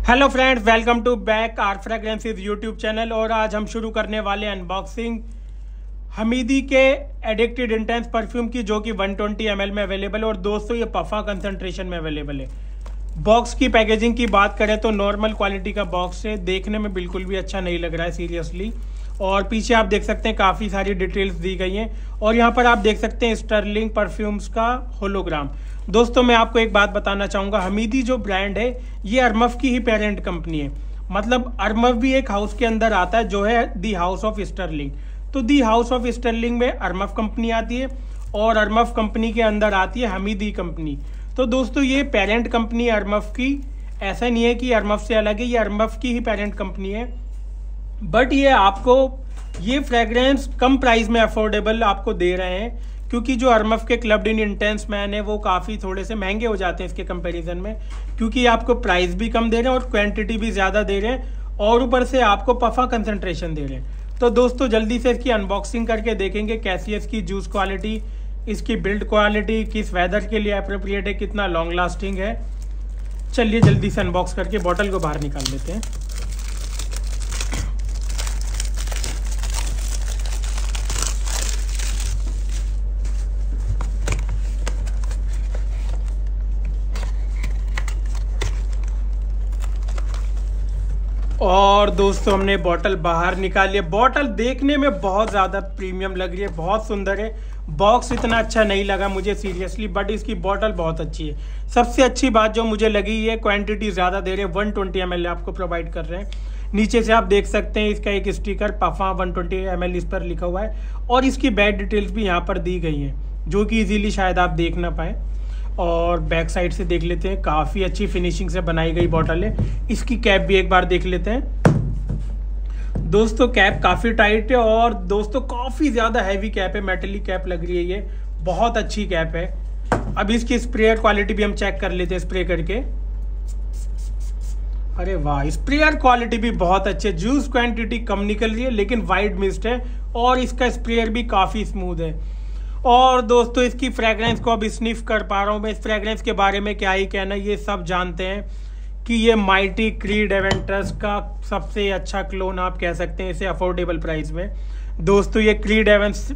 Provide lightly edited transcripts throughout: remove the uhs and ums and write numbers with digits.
Hello friends, welcome to back our fragrances YouTube channel. और आज हम शुरू करने वाले अनबॉक्सिंग हमीदी के एडिक्टेड इंटेंस परफ्यूम की, जो कि 120 ml में अवेलेबल है। और दोस्तों, ये पफा कंसंट्रेशन में अवेलेबल है। बॉक्स की पैकेजिंग की बात करें तो नॉर्मल क्वालिटी का बॉक्स है, देखने में बिल्कुल भी अच्छा नहीं लग रहा है सीरियसली। और पीछे आप देख सकते हैं काफ़ी सारी डिटेल्स दी गई हैं। और यहाँ पर आप देख सकते हैं स्टर्लिंग परफ्यूम्स का होलोग्राम। दोस्तों, मैं आपको एक बात बताना चाहूँगा, हमीदी जो ब्रांड है ये अरमफ की ही पेरेंट कंपनी है। मतलब अरमफ भी एक हाउस के अंदर आता है जो है दी हाउस ऑफ स्टर्लिंग। तो दी हाउस ऑफ स्टर्लिंग में अरमफ कंपनी आती है और अरमफ कंपनी के अंदर आती है हमीदी कंपनी। तो दोस्तों, ये पेरेंट कंपनी है अरमफ की। ऐसा नहीं है कि अरमफ से अलग है, ये अरमफ की ही पेरेंट कंपनी है। बट ये आपको ये फ्रेग्रेंस कम प्राइस में अफोर्डेबल आपको दे रहे हैं, क्योंकि जो अरमफ के क्लब्ड इन इंटेंस मैन है वो काफ़ी थोड़े से महंगे हो जाते हैं इसके कंपैरिजन में, क्योंकि आपको प्राइस भी कम दे रहे हैं और क्वांटिटी भी ज़्यादा दे रहे हैं और ऊपर से आपको पफा कंसंट्रेशन दे रहे हैं। तो दोस्तों, जल्दी से इसकी अनबॉक्सिंग करके देखेंगे कैसी है इसकी जूस क्वालिटी, इसकी बिल्ड क्वालिटी, किस वेदर के लिए अप्रोप्रिएट है, कितना लॉन्ग लास्टिंग है। चलिए जल्दी से अनबॉक्स करके बॉटल को बाहर निकाल लेते हैं। और दोस्तों, हमने बॉटल बाहर निकाली है। बॉटल देखने में बहुत ज़्यादा प्रीमियम लग रही है, बहुत सुंदर है। बॉक्स इतना अच्छा नहीं लगा मुझे सीरियसली, बट इसकी बॉटल बहुत अच्छी है। सबसे अच्छी बात जो मुझे लगी है, क्वांटिटी ज़्यादा दे रहे हैं, 120 ml आपको प्रोवाइड कर रहे हैं। नीचे से आप देख सकते हैं इसका एक स्टिकर पफा 120 ml इस पर लिखा हुआ है। और इसकी बैक डिटेल्स भी यहाँ पर दी गई हैं, जो कि इजीली शायद आप देख ना पाए। और बैक साइड से देख लेते हैं, काफ़ी अच्छी फिनिशिंग से बनाई गई बॉटल है। इसकी कैप भी एक बार देख लेते हैं। दोस्तों, कैप काफ़ी टाइट है और दोस्तों काफ़ी ज़्यादा हैवी कैप है, मेटलिक कैप लग रही है, ये बहुत अच्छी कैप है। अब इसकी स्प्रेयर क्वालिटी भी हम चेक कर लेते हैं स्प्रे करके। अरे वाह, स्प्रेयर क्वालिटी भी बहुत अच्छी है। जूस क्वांटिटी कम निकल रही है लेकिन वाइट मिस्ट है और इसका स्प्रेयर भी काफ़ी स्मूथ है। और दोस्तों, इसकी फ्रेग्रेंस को अब स्निफ कर पा रहा हूँ मैं। इस फ्रेग्रेंस के बारे में क्या ही कहना, ये सब जानते हैं कि ये माइटी क्रीड एवेंटस का सबसे अच्छा क्लोन आप कह सकते हैं इसे अफोर्डेबल प्राइस में। दोस्तों, ये क्रीड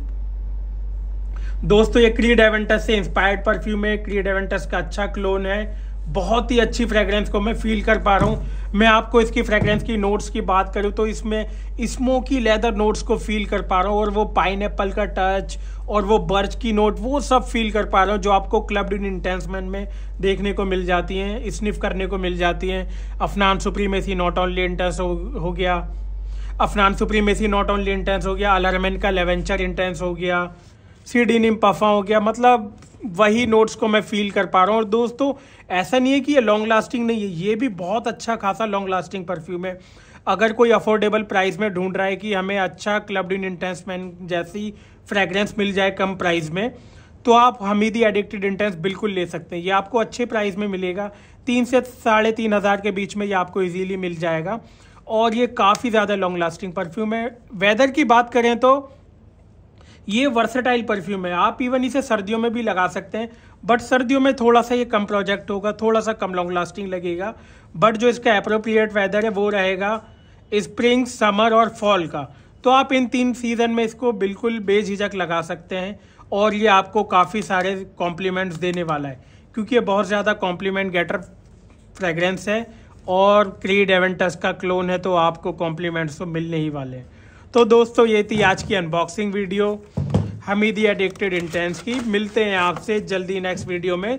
एवेंटस से इंस्पायर्ड परफ्यूम है। क्रीड एवेंटस का अच्छा क्लोन है। बहुत ही अच्छी फ्रेग्रेंस को मैं फील कर पा रहा हूँ। मैं आपको इसकी फ्रेग्रेंस की नोट्स की बात करूँ तो इसमें स्मोकी लेदर नोट्स को फील कर पा रहा हूँ, और वो पाइनएप्पल का टच और वो बर्च की नोट, वो सब फील कर पा रहा हूँ जो आपको क्लब्ड इन इंटेंसमेंट में देखने को मिल जाती हैं, स्निफ करने को मिल जाती हैं। Afnan supremacy not only intense हो गया, Afnan supremacy not only intense हो गया, अलरमेन का लेवेंचर इंटेंस हो गया, सीडीनिम पफा हो गया। मतलब वही नोट्स को मैं फील कर पा रहा हूँ। और दोस्तों, ऐसा नहीं है कि ये लॉन्ग लास्टिंग नहीं है, ये भी बहुत अच्छा खासा लॉन्ग लास्टिंग परफ्यूम है। अगर कोई अफोर्डेबल प्राइस में ढूंढ रहा है कि हमें अच्छा क्लब्ड इन इंटेंसमेंट जैसी फ्रेग्रेंस मिल जाए कम प्राइस में, तो आप हमीदी एडिक्टेड इंटेंस बिल्कुल ले सकते हैं। ये आपको अच्छे प्राइस में मिलेगा, 3 से 3,500 के बीच में ये आपको इजीली मिल जाएगा। और ये काफ़ी ज़्यादा लॉन्ग लास्टिंग परफ्यूम है। वेदर की बात करें तो ये वर्सेटाइल परफ्यूम है, आप इवन इसे सर्दियों में भी लगा सकते हैं, बट सर्दियों में थोड़ा सा ये कम प्रोजेक्ट होगा, थोड़ा सा कम लॉन्ग लास्टिंग लगेगा। बट जो इसका एप्रोप्रिएट वेदर है वो रहेगा स्प्रिंग, समर और फॉल का। तो आप इन 3 सीजन में इसको बिल्कुल बेझिझक लगा सकते हैं। और ये आपको काफ़ी सारे कॉम्प्लीमेंट्स देने वाला है, क्योंकि ये बहुत ज़्यादा कॉम्प्लीमेंट गेटर फ्रेग्रेंस है और क्रीड एवेंटस का क्लोन है, तो आपको कॉम्प्लीमेंट्स तो मिलने ही वाले हैं। तो दोस्तों, ये थी आज की unboxing video Hamidi addicted intense की। मिलते हैं आपसे जल्दी नेक्स्ट वीडियो में।